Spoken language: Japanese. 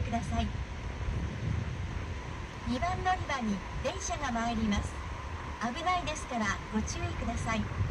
ください。2番乗り場に電車が参ります。危ないですからご注意ください。